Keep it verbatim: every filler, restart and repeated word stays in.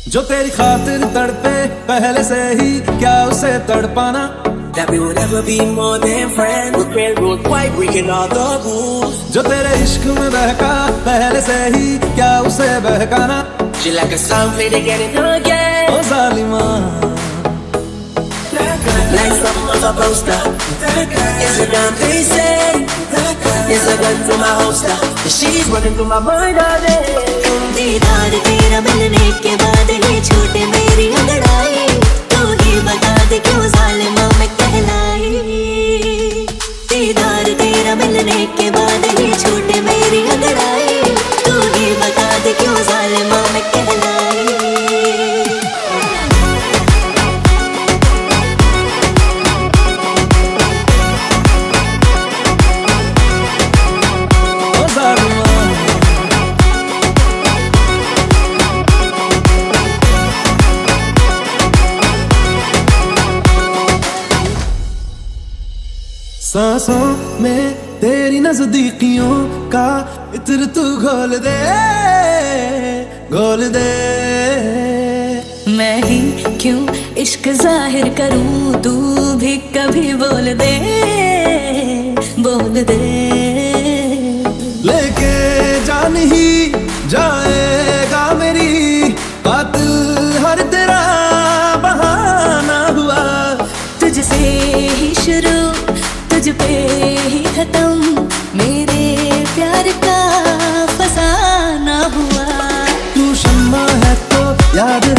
जो तेरी खातिर तड़पे पहले से ही क्या उसे तड़पाना। That we will never be more than friends. We're railroad white, breaking all the rules. जो तेरे इश्क में बहका पहले से ही क्या उसे बहकाना। She like a song played again and again. O Zalima Like something on a poster. It's a damn pieces. It's a gun to my holster. She's running through my mind all day. दीदार तेरा मिलने के बाद ही छूटे मेरी अंगड़ाई। तू ही बता दे क्यों जालिमा मैं कहलाई। दीदार तेरा मिलने के बाद ही छूटे मेरी अंगड़ाई। तू ही बता दे क्यों जालिमा मैं कहलाई। सांसों में तेरी नजदीकियों का इत्र तू घोल दे घोल दे। मैं ही क्यों इश्क जाहिर करूं तू भी कभी बोल दे बोल दे। लेके जान ही जाएगा मेरी कातिल हर तेरा बहाना हुआ। तुझसे ही शुरू तुझ पे ही खत्म मेरे प्यार का फसाना हुआ। तू शम्मा है तो याद